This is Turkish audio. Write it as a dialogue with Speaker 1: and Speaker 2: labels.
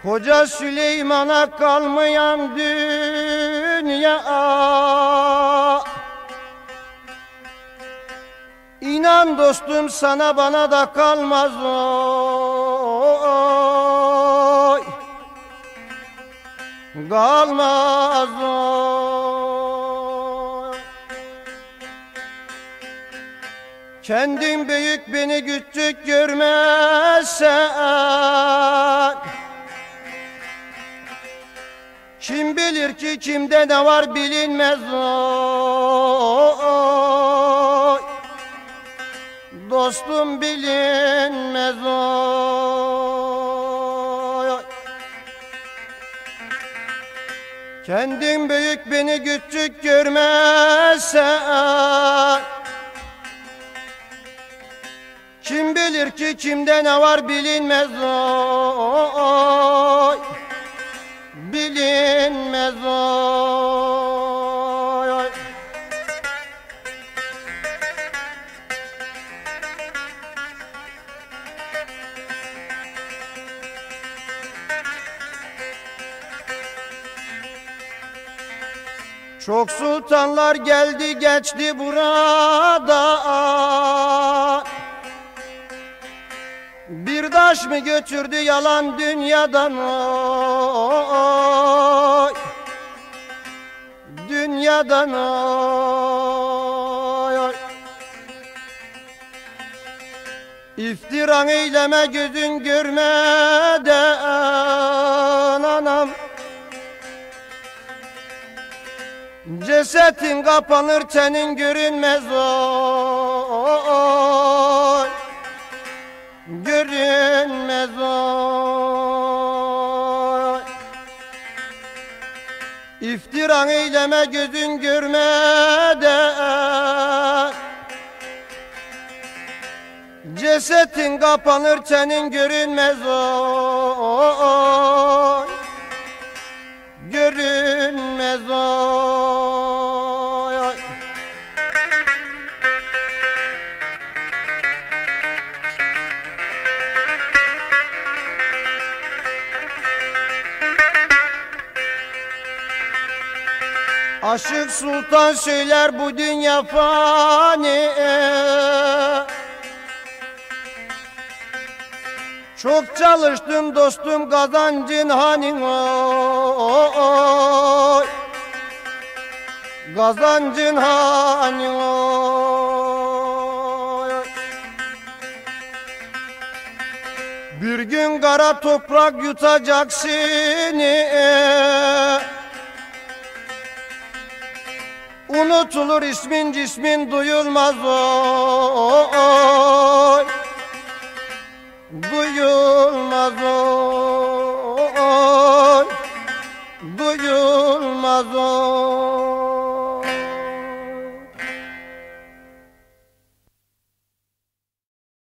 Speaker 1: Koca Süleyman'a kalmayan dünya, İnan dostum sana bana da kalmaz oy, kalmaz oy. Kendin büyük beni küçük görmezsen, kim bilir ki kimde ne var bilinmez oy, dostum bilinmez oy. Kendin büyük beni küçük görmezsen, kim bilir ki kimde ne var bilinmez oy, bilinmez oy. Çok sultanlar geldi geçti burada, bir taş mı götürdü yalan dünyadan oy, dünyadan oy, oy. İftiran eyleme gözün görmeden anam, cesetin kapanır tenin görünmez oy, görünmez oy. İftiran eyleme gözün görmeden, cesetin kapanır tenin görünmez oy, görünmez oy, oy. Aşık sultan söyler bu dünya fani, çok çalıştım dostum kazancın hani oy, kazancın hani oy. Bir gün kara toprak yutacak seni, unutulur ismin cismin duyulmaz oy,